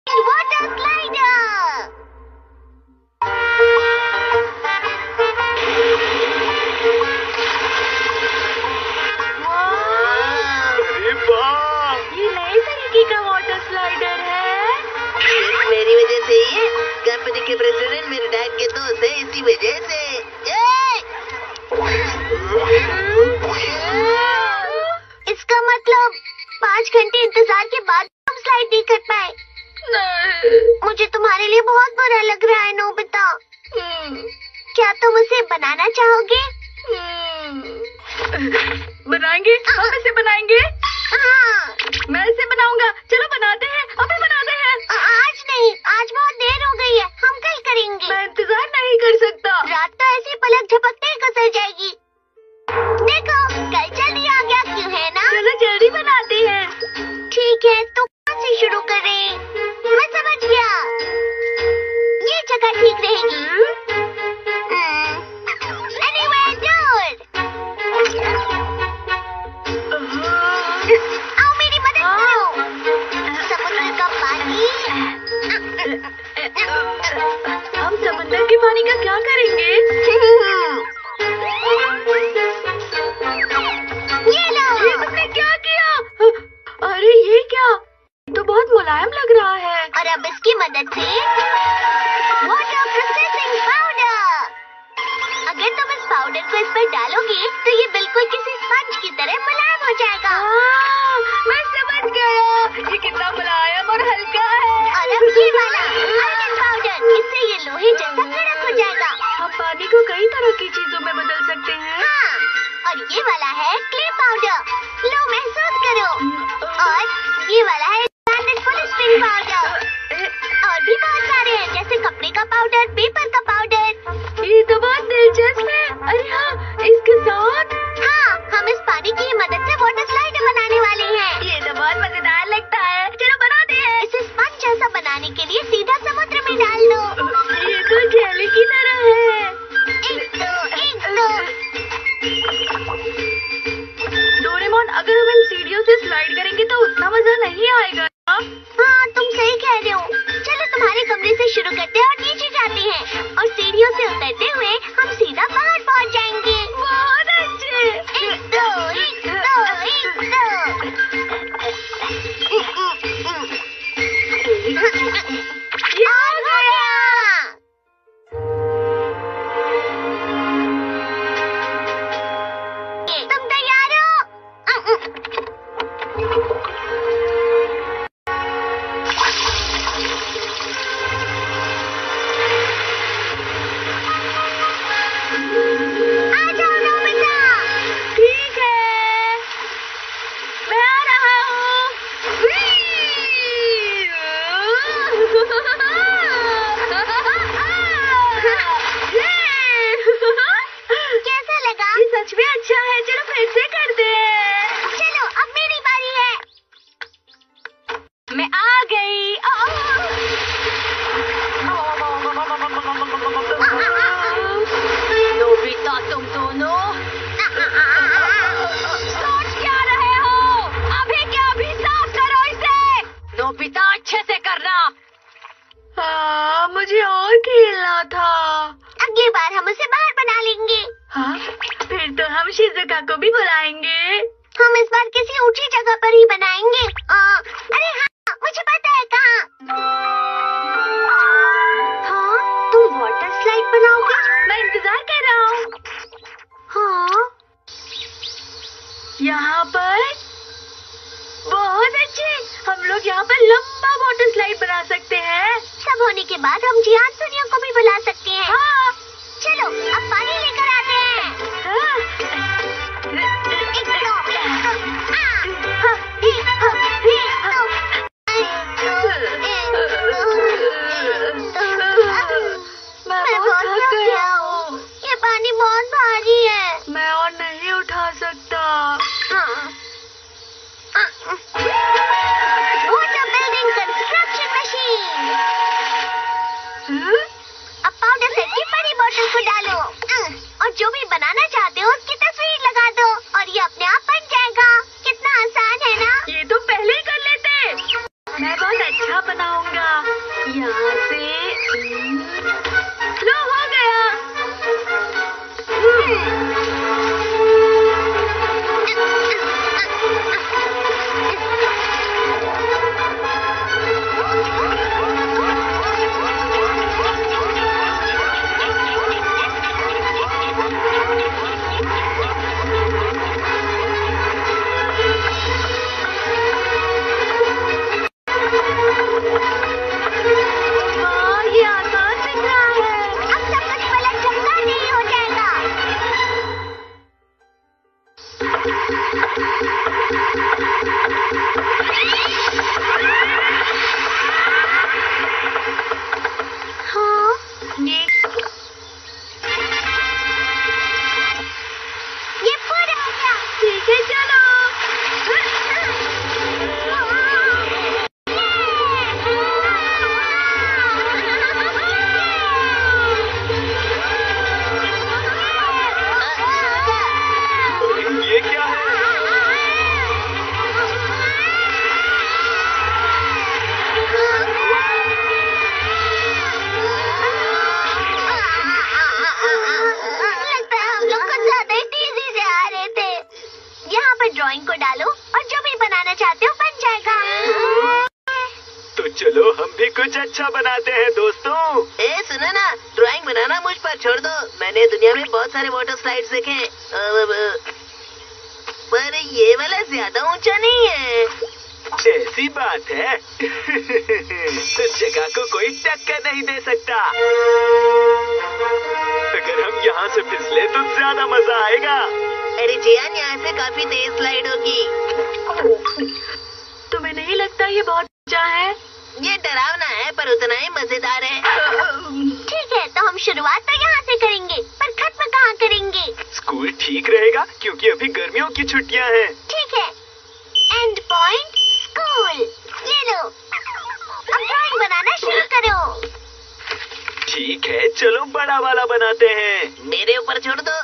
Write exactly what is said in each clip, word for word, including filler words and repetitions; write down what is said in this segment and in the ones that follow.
Water slider. अरे वाह! ये नए तरीके का वाटर स्लाइडर है। सिर्फ मेरी वजह से ही है। कंपनी के प्रेसिडेंट मेरे डैड के दोस्त है, इसी वजह से। इसका मतलब पाँच घंटे इंतजार के बाद हम स्लाइड नहीं कर पाए। नहीं। मुझे तुम्हारे लिए बहुत बुरा लग रहा है नोबिता। हम्म, क्या तुम उसे बनाना चाहोगे? हम्म। बनाएंगे? हम इसे बनाएंगे? हाँ। मैं इसे बनाऊंगा। चलो बनाते हैं, अभी बनाते हैं। आज नहीं, आज बहुत देर हो गई है, हम कल करेंगे। मैं इंतजार नहीं कर सकता। रात तो ऐसी पलक झपकते ही गुजर जाएगी। देखो, कल जल्दी आ गया क्यों है ना? चलो जल्दी बनाते हैं। ठीक है, तो कहाँ से शुरू करें? मैं समझ गया, ये जगह ठीक रहेगी। Anywhere good। आओ मेरी मदद करो। समुद्र का पानी। हम समंदर के पानी का क्या करेंगे? ये लो। ये तुमने क्या किया? अरे ये क्या? तो बहुत मुलायम लग रहा है। और अब इसकी मदद से वाटर प्रोसेसिंग पाउडर। अगर तुम इस पाउडर को इस पर डालोगे तो ये बिल्कुल किसी स्पंज की तरह मुलायम हो जाएगा। हाँ, मैं समझ गया। ये कितना मुलायम और हल्का है। और अब ये वाला आयरन पाउडर, इससे ये लोहे जैसा कड़क हो जाएगा। हम पानी को कई तरह की चीजों में बदल सकते हैं। हाँ, और ये वाला है क्ले पाउडर। लो महसूस करो। और ये वाला है पॉलिस्टीरीन पाउडर। और भी बहुत सारे हैं, जैसे कपड़े का पाउडर, पेपर का पाउडर। ये तो बहुत दिलचस्प है। अरे हाँ, इसके साथ हाँ, हम इस पानी की मदद से वाटर स्लाइडर बनाने वाले हैं। ये तो बहुत मजेदार लगता है। चलो बनाते हैं। इसे स्पंज जैसा बनाने के लिए सीधा समुद्र में डाल दो। ये तो जेली की तरह है। एक दो, एक दो। डोरेमोन, अगर हम इन सीढ़ियों से स्लाइड करेंगे तो उतना मजा नहीं आएगा। हाँ, तुम सही कह रहे हो। चलो तुम्हारे कमरे से शुरू करते हैं और नीचे जाते हैं, और सीढ़ियों से उतरते हुए हम सीधा बाहर पहुंच जाएंगे। बहुत अच्छे। एक दो, एक दो, एक दो। ये हो गया। तुम तैयार हो? आ जाओ नोबिता। ठीक है, मैं आ रहा हूँ। कैसा लगा? ये सच में अच्छा है। चलो फिर से करते हैं। चलो अब मेरी बारी है। मैं आ गई। नोबिता, तुम दोनों सोच क्या रहे हो? अभी क्या अभी साफ करो इसे। नोबिता, अच्छे से करना। हाँ, मुझे और खेलना था। अगली बार हम उसे बाहर बना लेंगे। हाँ, फिर तो हम शिजुका को भी बुलाएंगे। हम इस बार किसी ऊंची जगह पर ही बनाएंगे। आ, अरे हाँ, मुझे पता है कहाँ। हाँ, तुम वाटर स्लाइड बनाओगे? मैं इंतजार कर रहा हूँ। हाँ, यहाँ पर बहुत अच्छे। हम लोग यहाँ पर लंबा वाटर स्लाइड बना सकते हैं। सब होने के बाद हम जियान सुनियों को भी बुला सकते हैं। हाँ। चलो अब पानी लेकर आते हैं। हाँ। एक दो, एक दो, आ, हाँ, एक दो, एक दो। तो चलो हम भी कुछ अच्छा बनाते हैं दोस्तों। ए सुनो ना, ड्राइंग बनाना मुझ पर छोड़ दो। मैंने दुनिया में बहुत सारे वाटर स्लाइड्स देखे, पर ये वाला ज्यादा ऊंचा नहीं है। ऐसी बात है। तो जगह को कोई टक्कर नहीं दे सकता। अगर हम यहाँ से फिसले तो ज्यादा मजा आएगा। अरे जियान, यहाँ से काफी तेज स्लाइड होगी। तुम्हें नहीं लगता ये बहुत ऊंचा है? ये डरावना है पर उतना ही मजेदार है। ठीक है, तो हम शुरुआत तो यहाँ से करेंगे, पर खत्म कहाँ करेंगे? स्कूल ठीक रहेगा क्योंकि अभी गर्मियों की छुट्टियाँ हैं। ठीक है, एंड पॉइंट स्कूल। ले लो, अब ड्राइंग बनाना शुरू करो। ठीक है, चलो बड़ा वाला बनाते हैं। मेरे ऊपर छोड़ दो।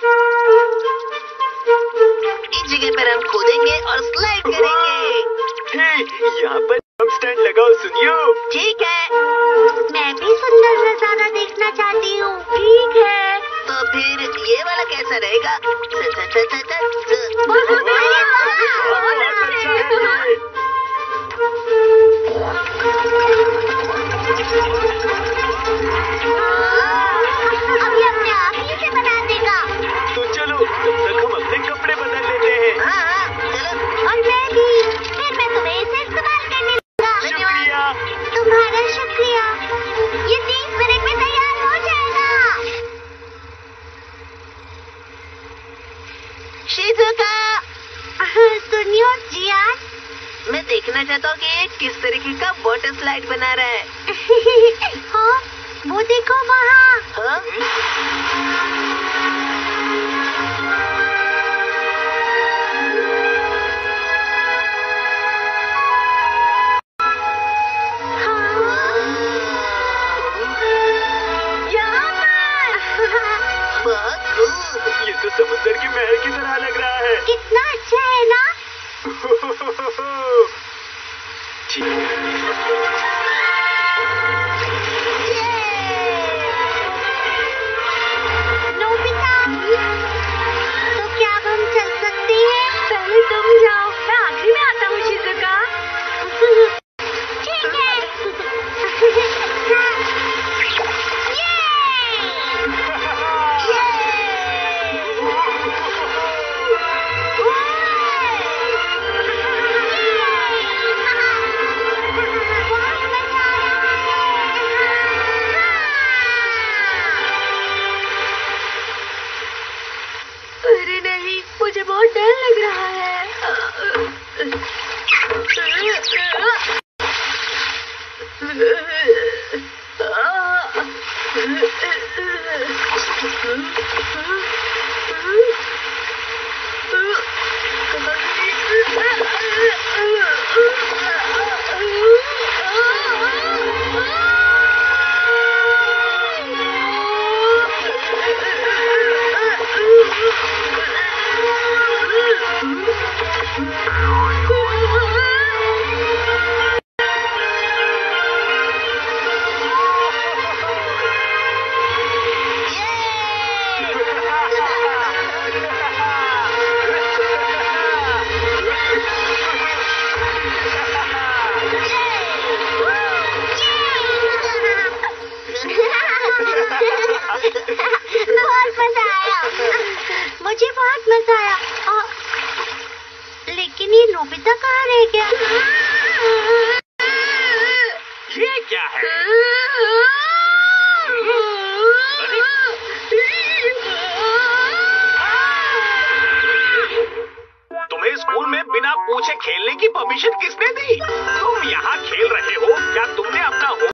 इस जगह पर हम कूदेंगे और स्लाइड करेंगे। हे, यहाँ पर जंप स्टैंड लगाओ, सुनियो। ठीक है, मैं भी सुंदर नजारा देखना चाहती हूँ। ठीक है, तो फिर ये वाला कैसा रहेगा? च, च, च, च, च, च। बहुत बढ़िया, बहुत अच्छा है। अभी अपने आप ही इसे बना देगा। तो चलो, तब तक हम अपने कपड़े बदल लेते हैं। हाँ हाँ, चलो। और मैं भी, फिर मैं तुम्हें इसे इस्तेमाल करने लूंगा। शुक्रिया। तुम्हारा शुक्रिया। ये तीस मिनट में तैयार हो जाएगा। शिजुका, सुनियो जियान, मैं देखना चाहता हूँ कि ये किस तरीके का वाटर स्लाइड बना रहा है। हाँ, वो देखो वहाँ। हाँ? बहुत खूब। ये तो समुद्र के महल की तरह लग रहा है। कितना अच्छा है ना? नोबिता, तो क्या अब हम चल सकते हैं? पहले तुम जाओ, मैं आखिरी में आता हूँ शिजुका। ठीक है। अरे नहीं, मुझे बहुत डर लग रहा है। बहुत मजा आया। मुझे बहुत मजा आया। और... लेकिन ये नोबिता कहाँ रह गया? ये क्या है? तुम्हें स्कूल में बिना पूछे खेलने की परमिशन किसने दी? तुम यहाँ खेल रहे हो